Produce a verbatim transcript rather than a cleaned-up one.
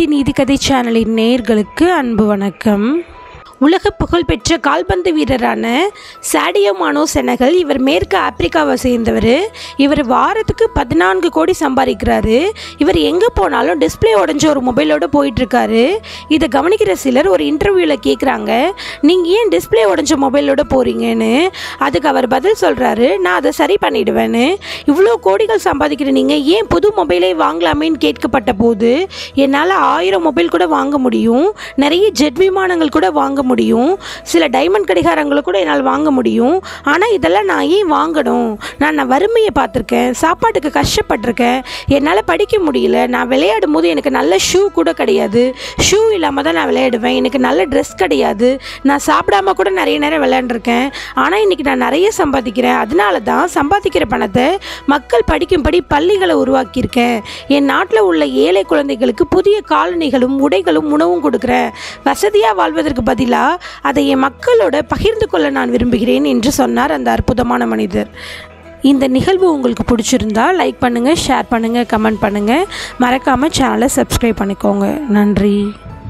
சக்தி நீதிக்கதை சேனலின் நேயர்களுக்கு அன்பு வணக்கம். உலக புகழ்பெற்ற கால்பந்து வீரரான சாடியோ மானோ செனகல் இவர் மேற்கு ஆப்பிரிக்காவை சேர்ந்தவர். இவர் வாரத்துக்கு பதினான்கு கோடி சம்பாதிக்கிறாரு. இவர் எங்கே போனாலும் டிஸ்பிளே உடஞ்ச ஒரு மொபைலோடு போயிட்டுருக்காரு. இதை கவனிக்கிற சிலர் ஒரு இன்டர்வியூவில் கேட்குறாங்க, நீங்கள் ஏன் டிஸ்பிளே உடஞ்ச மொபைலோடு போகிறீங்கன்னு. அதுக்கு அவர் பதில் சொல்கிறாரு, நான் அதை சரி பண்ணிவிடுவேன்னு. இவ்வளோ கோடிகள் சம்பாதிக்கிற நீங்கள் ஏன் புது மொபைலே வாங்கலாமேன்னு கேட்கப்பட்ட போது, என்னால் ஆயிரம் மொபைல் கூட வாங்க முடியும், நிறைய ஜெட் விமானங்கள் கூட வாங்க முடியும், சில டைமண்ட் கடிகாரங்களை கூட என்னால் வாங்க முடியும். ஆனால் இதெல்லாம் நான் ஏன் வாங்கணும்? நான் நான் வறுமையை பார்த்துருக்கேன், சாப்பாட்டுக்கு கஷ்டப்பட்டிருக்கேன், என்னால் படிக்க முடியல, நான் விளையாடும் போது எனக்கு நல்ல ஷூ கூட கிடையாது, ஷூ இல்லாமல் தான் நான் விளையாடுவேன், எனக்கு நல்ல ட்ரெஸ் கிடையாது, நான் சாப்பிடாம கூட நிறைய நேரம் விளையாண்டுருக்கேன். ஆனால் இன்றைக்கி நான் நிறைய சம்பாதிக்கிறேன், அதனால தான் சம்பாதிக்கிற பணத்தை மக்கள் படிக்கும்படி பள்ளிகளை உருவாக்கியிருக்கேன். என் நாட்டில் உள்ள ஏழை குழந்தைகளுக்கு புதிய காலணிகளும் உடைகளும் உணவும் கொடுக்குறேன். வசதியாக வாழ்வதற்கு பதிலாக அதை என் மக்களோட பகிர்ந்து கொள்ள நான் விரும்புகிறேன் என்று சொன்னார் அந்த அற்புதமான மனிதர். இந்த நிகழ்வு உங்களுக்கு பிடிச்சிருந்தா லைக் பண்ணுங்கள், ஷேர் பண்ணுங்கள், கமெண்ட் பண்ணுங்கள். மறக்காமல் சேனலை சப்ஸ்கிரைப் பண்ணிக்கோங்க. நன்றி.